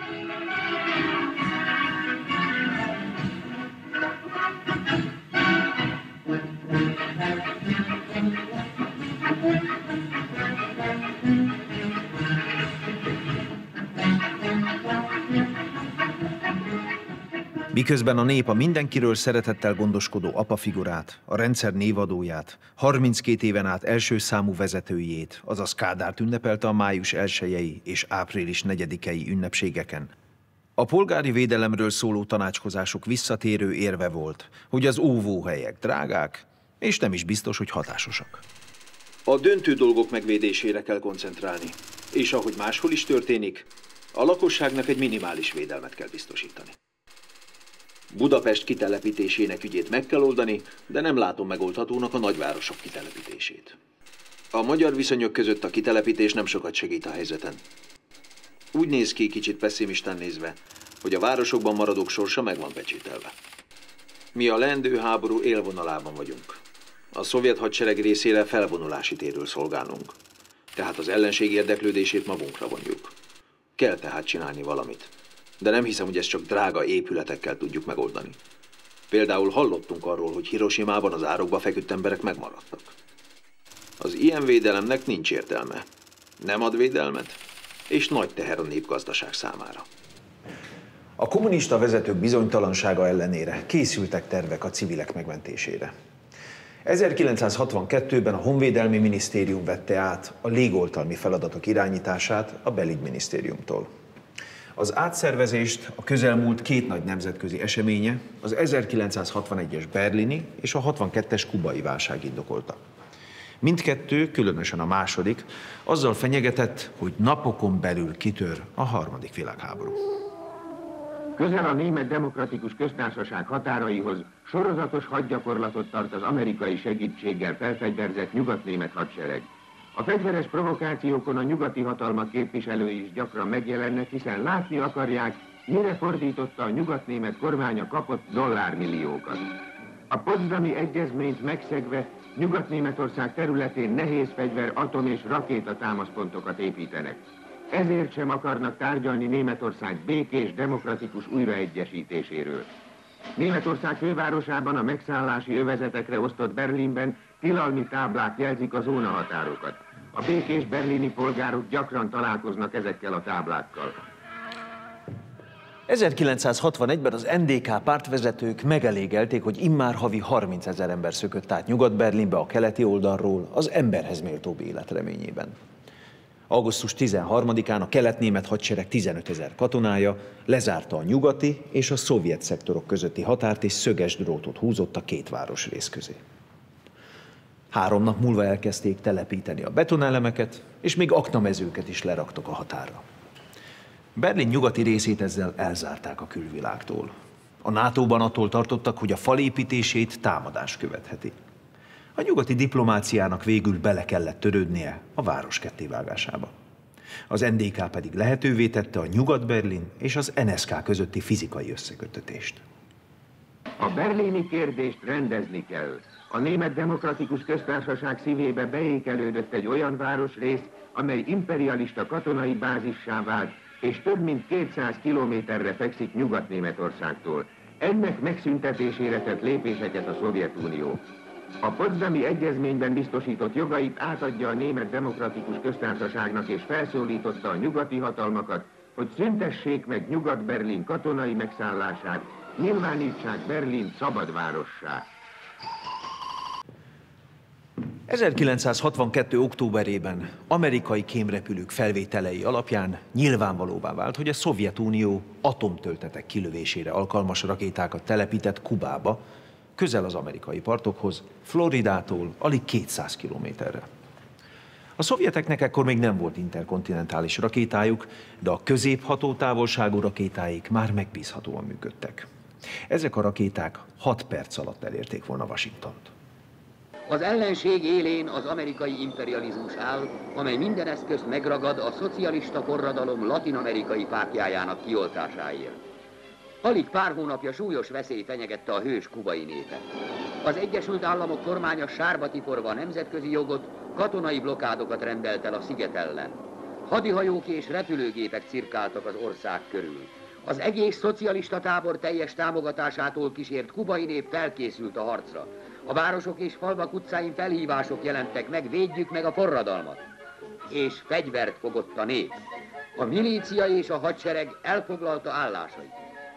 Miközben a nép a mindenkiről szeretettel gondoskodó apafigurát, a rendszer névadóját, 32 éven át első számú vezetőjét, azaz Kádárt ünnepelte a május 1-i és április 4-i ünnepségeken, a polgári védelemről szóló tanácskozások visszatérő érve volt, hogy az óvóhelyek drágák, és nem is biztos, hogy hatásosak. A döntő dolgok megvédésére kell koncentrálni, és ahogy máshol is történik, a lakosságnak egy minimális védelmet kell biztosítani. Budapest kitelepítésének ügyét meg kell oldani, de nem látom megoldhatónak a nagyvárosok kitelepítését. A magyar viszonyok között a kitelepítés nem sokat segít a helyzeten. Úgy néz ki, kicsit pessimistán nézve, hogy a városokban maradók sorsa meg van pecsételve. Mi a leendő háború élvonalában vagyunk. A szovjet hadsereg részére felvonulási térről szolgálnunk. Tehát az ellenség érdeklődését magunkra vonjuk. Kell tehát csinálni valamit. De nem hiszem, hogy ezt csak drága épületekkel tudjuk megoldani. Például hallottunk arról, hogy Hiroshimában az árokba feküdt emberek megmaradtak. Az ilyen védelemnek nincs értelme. Nem ad védelmet, és nagy teher a népgazdaság számára. A kommunista vezetők bizonytalansága ellenére készültek tervek a civilek megmentésére. 1962-ben a Honvédelmi Minisztérium vette át a légoltalmi feladatok irányítását a Belügyminisztériumtól. Az átszervezést a közelmúlt két nagy nemzetközi eseménye, az 1961-es berlini és a 62-es kubai válság indokolta. Mindkettő, különösen a második, azzal fenyegetett, hogy napokon belül kitör a harmadik világháború. Közel a Német Demokratikus Köztársaság határaihoz sorozatos hadgyakorlatot tart az amerikai segítséggel felfegyverzett nyugatnémet hadsereg. A fegyveres provokációkon a nyugati hatalmak képviselői is gyakran megjelennek, hiszen látni akarják, mire fordította a nyugatnémet kormánya kapott dollármilliókat. A Potsdami egyezményt megszegve Nyugat-Németország területén nehézfegyver, atom- és rakétatámaszpontokat építenek. Ezért sem akarnak tárgyalni Németország békés, demokratikus újraegyesítéséről. Németország fővárosában a megszállási övezetekre osztott Berlinben tilalmi táblák jelzik a zónahatárokat. A békés berlini polgárok gyakran találkoznak ezekkel a táblákkal. 1961-ben az NDK pártvezetők megelégelték, hogy immár havi 30 000 ember szökött át Nyugat-Berlinbe a keleti oldalról az emberhez méltóbb élet reményében. Augusztus 13-án a kelet-német hadsereg 15 000 katonája lezárta a nyugati és a szovjet szektorok közötti határt, és szöges drótot húzott a két városrész közé. 3 nap múlva elkezdték telepíteni a betonelemeket, és még aknamezőket is leraktak a határra. Berlin nyugati részét ezzel elzárták a külvilágtól. A NATO-ban attól tartottak, hogy a fal építését támadás követheti. A nyugati diplomáciának végül bele kellett törődnie a város kettévágásába. Az NDK pedig lehetővé tette a Nyugat-Berlin és az NSK közötti fizikai összeköttetést. A berlini kérdést rendezni kell. A Német Demokratikus Köztársaság szívébe beékelődött egy olyan városrész, amely imperialista katonai bázissá vált, és több mint 200 kilométerre fekszik Nyugat-Németországtól. Ennek megszüntetésére tett lépéseket a Szovjetunió. A Potsdami Egyezményben biztosított jogait átadja a Német Demokratikus Köztársaságnak, és felszólította a nyugati hatalmakat, hogy szüntessék meg Nyugat-Berlin katonai megszállását, nyilvánítsák Berlin szabadvárossá. 1962. októberében amerikai kémrepülők felvételei alapján nyilvánvalóvá vált, hogy a Szovjetunió atomtöltetek kilövésére alkalmas rakétákat telepített Kubába, közel az amerikai partokhoz, Floridától alig 200 kilométerre. A szovjeteknek ekkor még nem volt interkontinentális rakétájuk, de a középhatótávolságú rakétáik már megbízhatóan működtek. Ezek a rakéták 6 perc alatt elérték volna Washingtont. Az ellenség élén az amerikai imperializmus áll, amely minden eszközt megragad a szocialista forradalom latin-amerikai pártjájának kioltásáért. Alig pár hónapja súlyos veszély fenyegette a hős kubai népet. Az Egyesült Államok kormánya sárba tiporva a nemzetközi jogot, katonai blokkádokat rendelt el a sziget ellen. Hadihajók és repülőgépek cirkáltak az ország körül. Az egész szocialista tábor teljes támogatásától kísért kubai nép felkészült a harcra. A városok és falvak utcáin felhívások jelentek meg, védjük meg a forradalmat. És fegyvert fogott a nép. A milícia és a hadsereg elfoglalta állásait.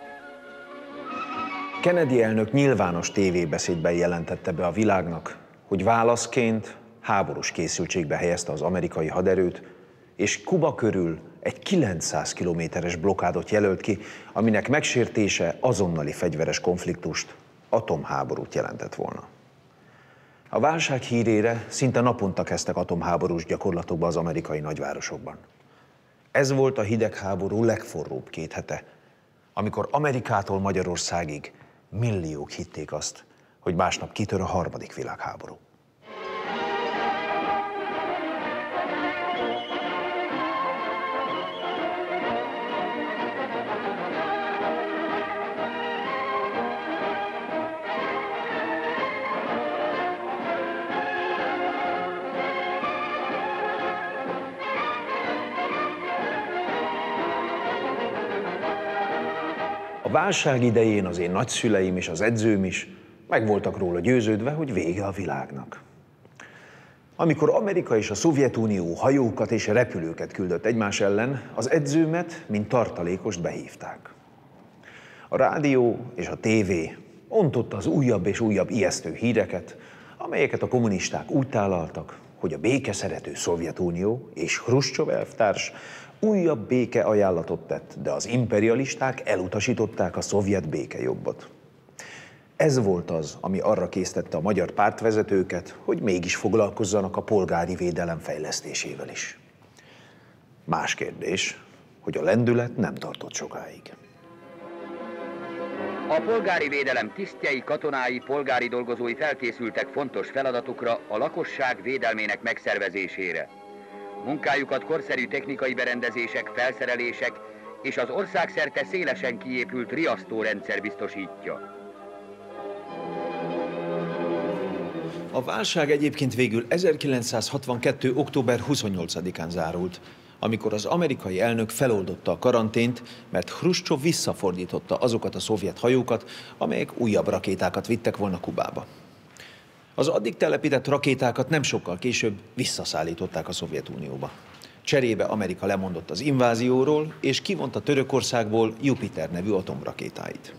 Kennedy elnök nyilvános tévébeszédben jelentette be a világnak, hogy válaszként háborús készültségbe helyezte az amerikai haderőt, és Kuba körül egy 900 kilométeres blokkádot jelölt ki, aminek megsértése azonnali fegyveres konfliktust, atomháborút jelentett volna. A válság hírére szinte naponta kezdtek atomháborús gyakorlatokba az amerikai nagyvárosokban. Ez volt a hidegháború legforróbb 2 hete, amikor Amerikától Magyarországig milliók hitték azt, hogy másnap kitör a 3. világháború. A válság idején az én nagyszüleim és az edzőm is meg voltak róla győződve, hogy vége a világnak. Amikor Amerika és a Szovjetunió hajókat és repülőket küldött egymás ellen, az edzőmet, mint tartalékost behívták. A rádió és a tévé ontotta az újabb és újabb ijesztő híreket, amelyeket a kommunisták úgy tálaltak, hogy a békeszerető Szovjetunió és Hruscsov elvtárs újabb békeajánlatot tett, de az imperialisták elutasították a szovjet békejobbot. Ez volt az, ami arra késztette a magyar pártvezetőket, hogy mégis foglalkozzanak a polgári védelem fejlesztésével is. Más kérdés, hogy a lendület nem tartott sokáig. A polgári védelem tisztjei, katonái, polgári dolgozói felkészültek fontos feladatukra, a lakosság védelmének megszervezésére. Munkájukat korszerű technikai berendezések, felszerelések és az országszerte szélesen kiépült riasztórendszer biztosítja. A válság egyébként végül 1962. október 28-án zárult, amikor az amerikai elnök feloldotta a karantént, mert Hruscsov visszafordította azokat a szovjet hajókat, amelyek újabb rakétákat vittek volna Kubába. Az addig telepített rakétákat nem sokkal később visszaszállították a Szovjetunióba. Cserébe Amerika lemondott az invázióról, és kivonta Törökországból Jupiter nevű atomrakétáit.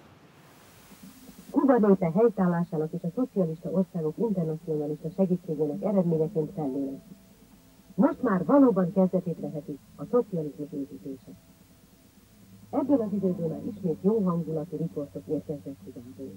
Kuba népe helytállásának és a szocialista országok internacionalista segítségének eredményeként fellélegzik. Most már valóban kezdetét veheti a szocializmus építése. Ebből az időből már ismét jó hangulatú riportok érkeznek Kubából.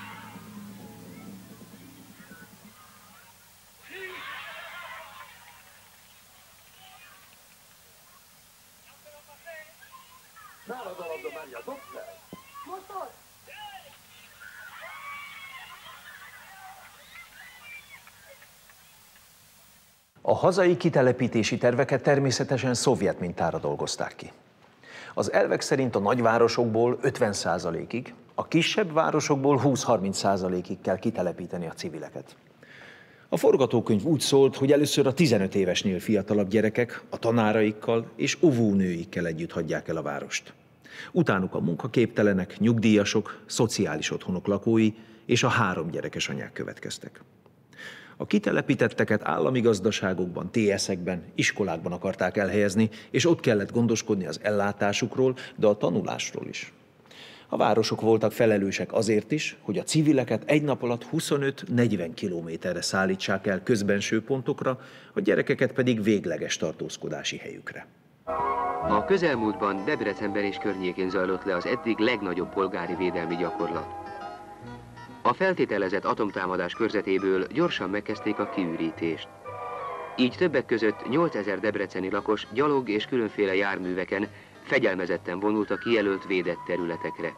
A hazai kitelepítési terveket természetesen szovjet mintára dolgozták ki. Az elvek szerint a nagyvárosokból 50%-ig, a kisebb városokból 20-30%-ig kell kitelepíteni a civileket. A forgatókönyv úgy szólt, hogy először a 15 évesnél fiatalabb gyerekek a tanáraikkal és óvónőikkel együtt hagyják el a várost. Utánuk a munkaképtelenek, nyugdíjasok, szociális otthonok lakói és a 3 gyerekes anyák következtek. A kitelepítetteket állami gazdaságokban, TS-ekben, iskolákban akarták elhelyezni, és ott kellett gondoskodni az ellátásukról, de a tanulásról is. A városok voltak felelősek azért is, hogy a civileket egy nap alatt 25-40 kilométerre szállítsák el közbenső pontokra, a gyerekeket pedig végleges tartózkodási helyükre. A közelmúltban Debrecenben és környékén zajlott le az eddig legnagyobb polgári védelmi gyakorlat. A feltételezett atomtámadás körzetéből gyorsan megkezdték a kiürítést. Így többek között 8000 debreceni lakos gyalog és különféle járműveken fegyelmezetten vonult a kijelölt védett területekre.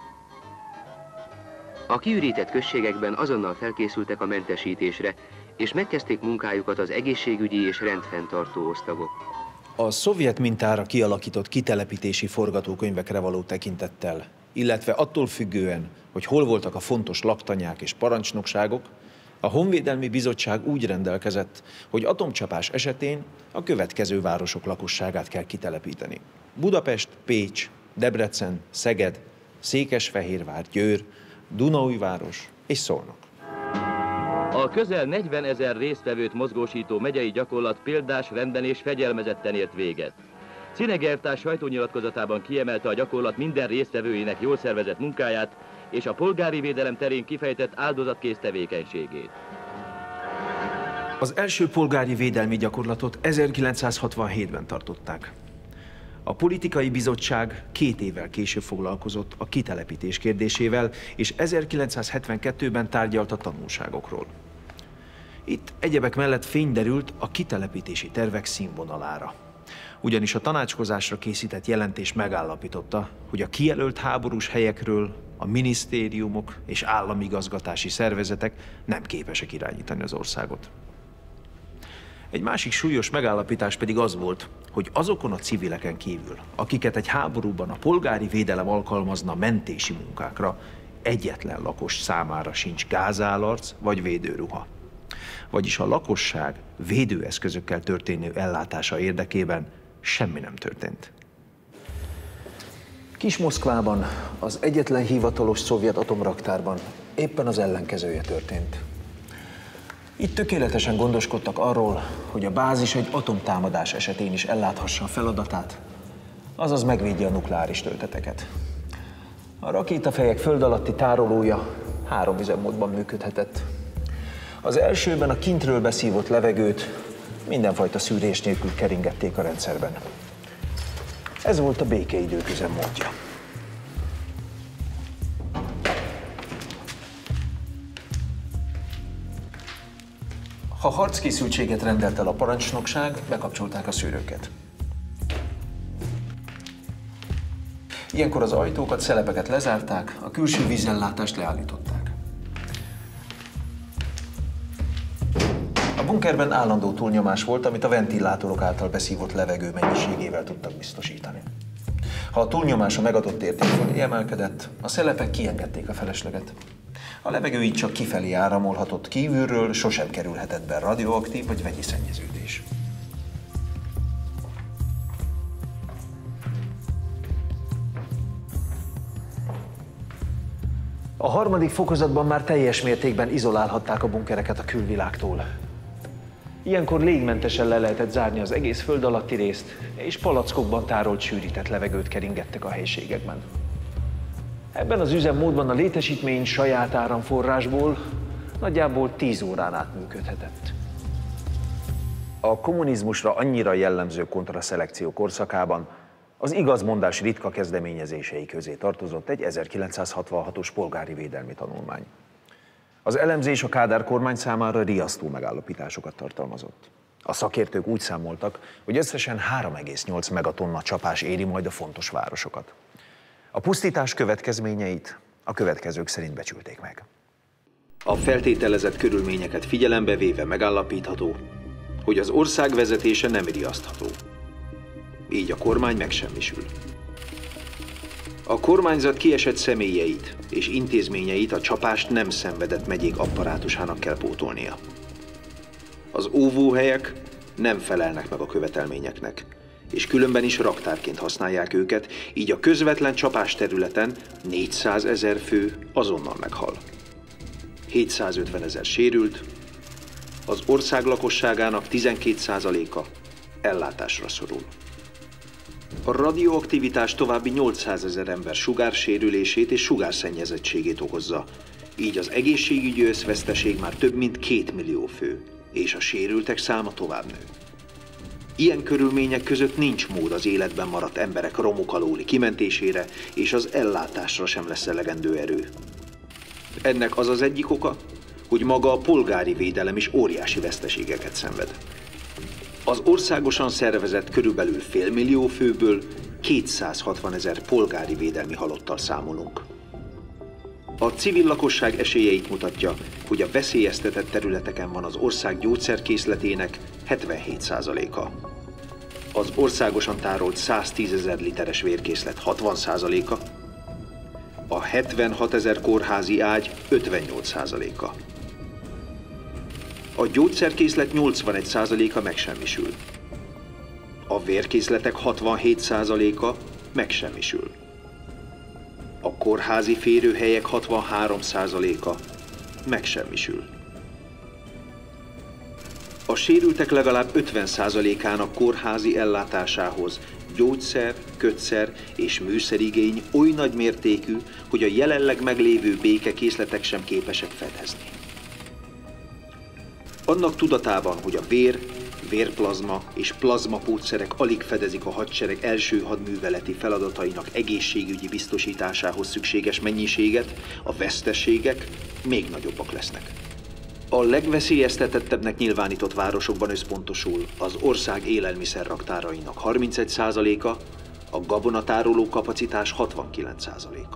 A kiürített községekben azonnal felkészültek a mentesítésre, és megkezdték munkájukat az egészségügyi és rendfenntartó osztagok. A szovjet mintára kialakított kitelepítési forgatókönyvekre való tekintettel, illetve attól függően, hogy hol voltak a fontos laktanyák és parancsnokságok, a Honvédelmi Bizottság úgy rendelkezett, hogy atomcsapás esetén a következő városok lakosságát kell kitelepíteni. Budapest, Pécs, Debrecen, Szeged, Székesfehérvár, Győr, Dunaújváros és Szolnok. A közel 40 000 résztvevőt mozgósító megyei gyakorlat példás rendben és fegyelmezetten ért véget. Cinegertás sajtónyilatkozatában kiemelte a gyakorlat minden résztvevőjének jól szervezett munkáját és a polgári védelem terén kifejtett áldozatkész tevékenységét. Az első polgári védelmi gyakorlatot 1967-ben tartották. A politikai bizottság 2 évvel később foglalkozott a kitelepítés kérdésével, és 1972-ben tárgyalt a tanulságokról. Itt egyebek mellett fény derült a kitelepítési tervek színvonalára. Ugyanis a tanácskozásra készített jelentés megállapította, hogy a kijelölt háborús helyekről a minisztériumok és államigazgatási szervezetek nem képesek irányítani az országot. Egy másik súlyos megállapítás pedig az volt, hogy azokon a civileken kívül, akiket egy háborúban a polgári védelem alkalmazna mentési munkákra, egyetlen lakos számára sincs gázálarc vagy védőruha. Vagyis a lakosság védőeszközökkel történő ellátása érdekében semmi nem történt. Kis-Moszkvában, az egyetlen hivatalos szovjet atomraktárban éppen az ellenkezője történt. Itt tökéletesen gondoskodtak arról, hogy a bázis egy atomtámadás esetén is elláthassa a feladatát, azaz megvédje a nukleáris tölteteket. A rakétafejek föld alatti tárolója 3 üzemmódban működhetett. Az elsőben a kintről beszívott levegőt mindenfajta szűrés nélkül keringették a rendszerben. Ez volt a békeidők üzemmódja. Ha harckészültséget rendelt el a parancsnokság, bekapcsolták a szűrőket. Ilyenkor az ajtókat, szelepeket lezárták, a külső vízellátást leállították. A bunkerben állandó túlnyomás volt, amit a ventilátorok által beszívott levegő mennyiségével tudtak biztosítani. Ha a túlnyomás a megadott érték fölé emelkedett, a szelepek kiengedték a felesleget. A levegő így csak kifelé áramolhatott, kívülről sosem kerülhetett be radioaktív vagy vegyi szennyeződés. A 3. fokozatban már teljes mértékben izolálhatták a bunkereket a külvilágtól. Ilyenkor légmentesen le lehetett zárni az egész föld alatti részt, és palackokban tárolt sűrített levegőt keringettek a helyiségekben. Ebben az üzemmódban a létesítmény saját áramforrásból nagyjából 10 órán át működhetett. A kommunizmusra annyira jellemző kontraszelekció korszakában az igazmondás ritka kezdeményezései közé tartozott egy 1966-os polgári védelmi tanulmány. Az elemzés a Kádár kormány számára riasztó megállapításokat tartalmazott. A szakértők úgy számoltak, hogy összesen 3,8 megatonna csapás éri majd a fontos városokat. A pusztítás következményeit a következők szerint becsülték meg. A feltételezett körülményeket figyelembe véve megállapítható, hogy az ország vezetése nem riasztható. Így a kormány megsemmisül. A kormányzat kiesett személyeit és intézményeit a csapást nem szenvedett megyék apparátusának kell pótolnia. Az óvóhelyek nem felelnek meg a követelményeknek, és különben is raktárként használják őket, így a közvetlen csapás területen 400 000 fő azonnal meghal. 750 000 sérült, az ország lakosságának 12%-a ellátásra szorul. A radioaktivitás további 800 000 ember sugársérülését és sugárszennyezettségét okozza, így az egészségügyi összveszteség már több mint 2 millió fő, és a sérültek száma tovább nő. Ilyen körülmények között nincs mód az életben maradt emberek romok alóli kimentésére, és az ellátásra sem lesz elegendő erő. Ennek az az egyik oka, hogy maga a polgári védelem is óriási veszteségeket szenved. Az országosan szervezett körülbelül 500 000 főből 260 000 polgári védelmi halottal számolunk. A civil lakosság esélyeit mutatja, hogy a veszélyeztetett területeken van az ország gyógyszerkészletének 77%-a. Az országosan tárolt 110 000 literes vérkészlet 60%-a, a 76 000 kórházi ágy 58%-a. A gyógyszerkészlet 81%-a megsemmisül. A vérkészletek 67%-a megsemmisül. A kórházi férőhelyek 63%-a megsemmisül. A sérültek legalább 50%-ának kórházi ellátásához gyógyszer, kötszer és műszerigény oly nagy mértékű, hogy a jelenleg meglévő békekészletek sem képesek fedezni. Annak tudatában, hogy a vér, vérplazma és plazmapótszerek alig fedezik a hadsereg első hadműveleti feladatainak egészségügyi biztosításához szükséges mennyiséget, a veszteségek még nagyobbak lesznek. A legveszélyeztetettebbnek nyilvánított városokban összpontosul az ország élelmiszerraktárainak 31%-a, a gabonatároló kapacitás 69%-a.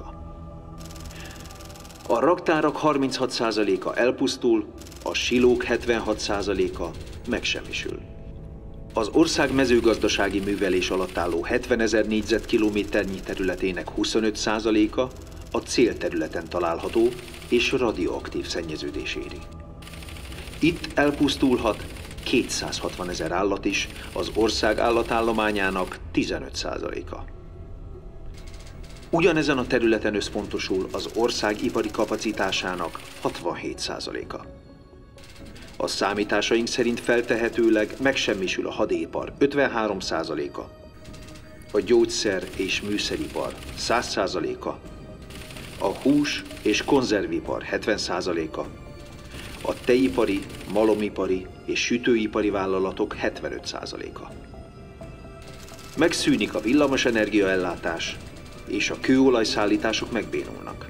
A raktárak 36%-a elpusztul, a silók 76%-a megsemmisül. Az ország mezőgazdasági művelés alatt álló 70 000 négyzetkilométernyi területének 25%-a a célterületen található és radioaktív szennyeződés éri. Itt elpusztulhat 260 000 állat is, az ország állatállományának 15%-a. Ugyanezen a területen összpontosul az ország ipari kapacitásának 67%-a. A számításaink szerint feltehetőleg megsemmisül a hadipar 53%-a, a gyógyszer és műszeripar 100%-a, a hús és konzervipar 70%-a, a tejipari, malomipari és sütőipari vállalatok 75%-a. Megszűnik a villamos energiaellátás, és a kőolajszállítások megbénulnak.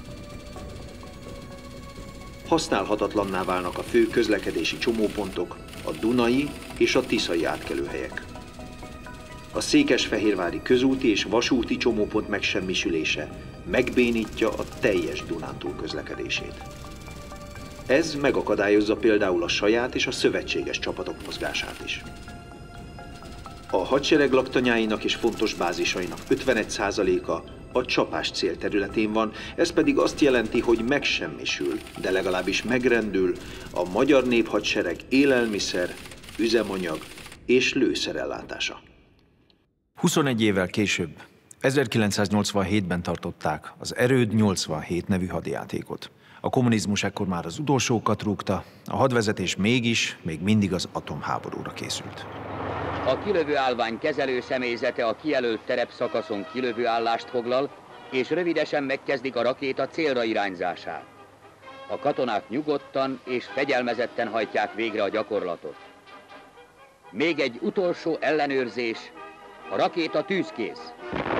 Használhatatlanná válnak a fő közlekedési csomópontok, a dunai és a tiszai átkelőhelyek. A székesfehérvári közúti és vasúti csomópont megsemmisülése megbénítja a teljes Dunántúl közlekedését. Ez megakadályozza például a saját és a szövetséges csapatok mozgását is. A hadsereg laktanyáinak és fontos bázisainak 51%-a a csapás célterületén van, ez pedig azt jelenti, hogy megsemmisül, de legalábbis megrendül a magyar néphadsereg élelmiszer, üzemanyag és lőszerellátása. 21 évvel később 1987-ben tartották az Erőd 87 nevű hadjátékot. A kommunizmus ekkor már az utolsókat rúgta, a hadvezetés mégis még mindig az atomháborúra készült. A kilövő állvány kezelő személyzete a kijelölt terepszakaszon kilövő állást foglal, és rövidesen megkezdik a rakéta célra irányzását. A katonák nyugodtan és fegyelmezetten hajtják végre a gyakorlatot. Még egy utolsó ellenőrzés, a rakéta tűzkész.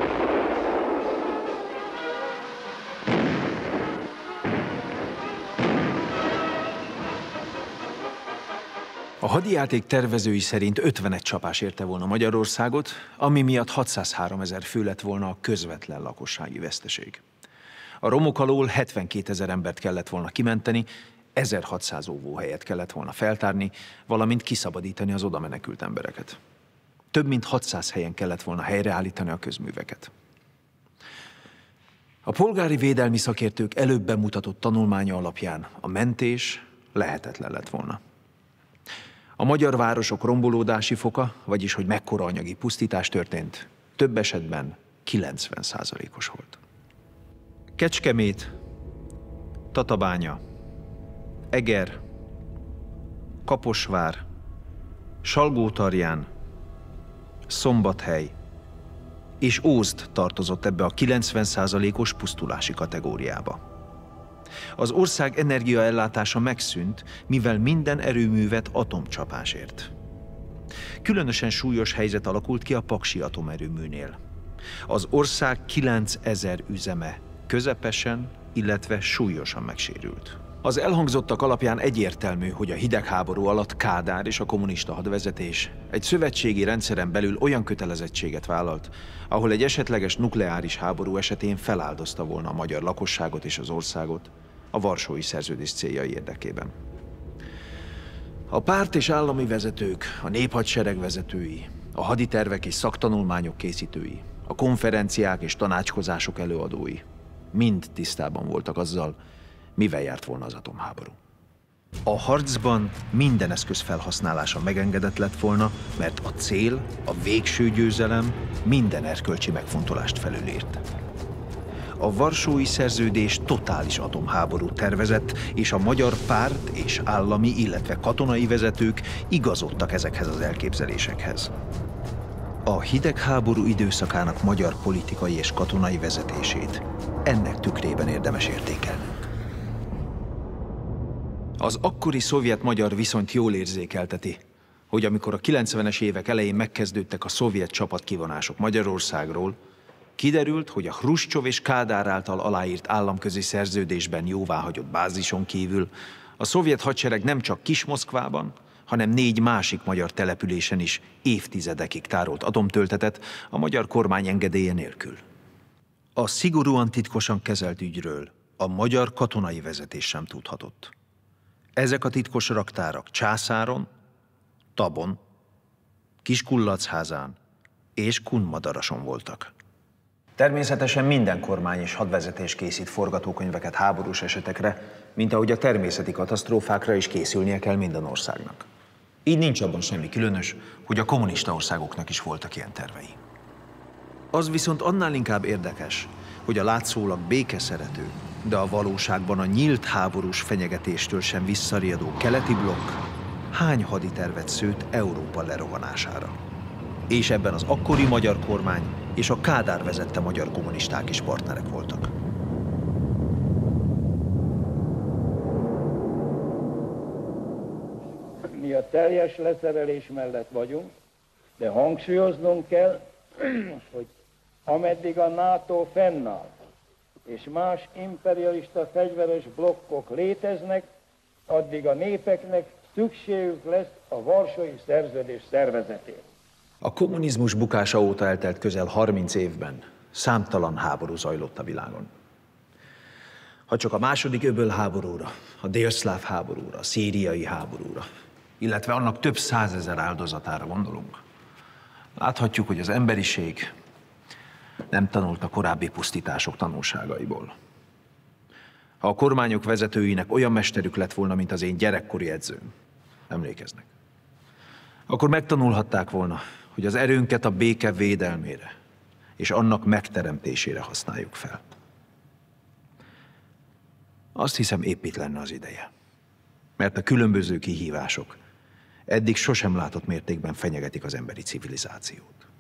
A hadijáték tervezői szerint 51 csapás érte volna Magyarországot, ami miatt 603 000 fő lett volna a közvetlen lakossági veszteség. A romok alól 72 000 embert kellett volna kimenteni, 1600 óvóhelyet kellett volna feltárni, valamint kiszabadítani az oda menekült embereket. Több mint 600 helyen kellett volna helyreállítani a közműveket. A polgári védelmi szakértők előbb bemutatott tanulmánya alapján a mentés lehetetlen lett volna. A magyar városok rombolódási foka, vagyis hogy mekkora anyagi pusztítás történt, több esetben 90%-os volt. Kecskemét, Tatabánya, Eger, Kaposvár, Salgótarján, Szombathely és Ózd tartozott ebbe a 90%-os pusztulási kategóriába. Az ország energiaellátása megszűnt, mivel minden erőművet atomcsapás ért. Különösen súlyos helyzet alakult ki a Paksi atomerőműnél. Az ország 9000 üzeme közepesen, illetve súlyosan megsérült. Az elhangzottak alapján egyértelmű, hogy a hidegháború alatt Kádár és a kommunista hadvezetés egy szövetségi rendszeren belül olyan kötelezettséget vállalt, ahol egy esetleges nukleáris háború esetén feláldozta volna a magyar lakosságot és az országot a Varsói Szerződés céljai érdekében. A párt és állami vezetők, a néphadsereg vezetői, a haditervek és szaktanulmányok készítői, a konferenciák és tanácskozások előadói mind tisztában voltak azzal, mivel járt volna az atomháború. A harcban minden eszköz felhasználása megengedett lett volna, mert a cél, a végső győzelem minden erkölcsi megfontolást felülírt. A Varsói Szerződés totális atomháborút tervezett, és a magyar párt és állami, illetve katonai vezetők igazodtak ezekhez az elképzelésekhez. A hidegháború időszakának magyar politikai és katonai vezetését ennek tükrében érdemes értékelnünk. Az akkori szovjet-magyar viszonyt jól érzékelteti, hogy amikor a 90-es évek elején megkezdődtek a szovjet csapatkivonások Magyarországról, kiderült, hogy a Hruscsov és Kádár által aláírt államközi szerződésben jóváhagyott bázison kívül a szovjet hadsereg nem csak Kis-Moszkvában, hanem 4 másik magyar településen is évtizedekig tárolt atomtöltetet a magyar kormány engedélye nélkül. A szigorúan titkosan kezelt ügyről a magyar katonai vezetés sem tudhatott. Ezek a titkos raktárak Császáron, Tabon, Kiskullacházán és Kunmadarason voltak. Természetesen minden kormány és hadvezetés készít forgatókönyveket háborús esetekre, mint ahogy a természeti katasztrófákra is készülnie kell minden országnak. Így nincs abban semmi különös, hogy a kommunista országoknak is voltak ilyen tervei. Az viszont annál inkább érdekes, hogy a látszólag békeszerető, de a valóságban a nyílt háborús fenyegetéstől sem visszariadó keleti blokk hány haditervet szőtt Európa lerohanására. És ebben az akkori magyar kormány és a Kádár vezette magyar kommunisták is partnerek voltak. Mi a teljes leszerelés mellett vagyunk, de hangsúlyoznunk kell, hogy ameddig a NATO fennáll, és más imperialista fegyveres blokkok léteznek, addig a népeknek szükségük lesz a Varsói Szerződés szervezetére. A kommunizmus bukása óta eltelt közel 30 évben számtalan háború zajlott a világon. Ha csak a második öbölháborúra, a délszláv háborúra, a szíriai háborúra, illetve annak több százezer áldozatára gondolunk, láthatjuk, hogy az emberiség nem tanult a korábbi pusztítások tanulságaiból. Ha a kormányok vezetőinek olyan mesterük lett volna, mint az én gyerekkori edzőm, emlékeznek, akkor megtanulhatták volna, hogy az erőnket a béke védelmére és annak megteremtésére használjuk fel. Azt hiszem, épp itt lenne az ideje. Mert a különböző kihívások eddig sosem látott mértékben fenyegetik az emberi civilizációt.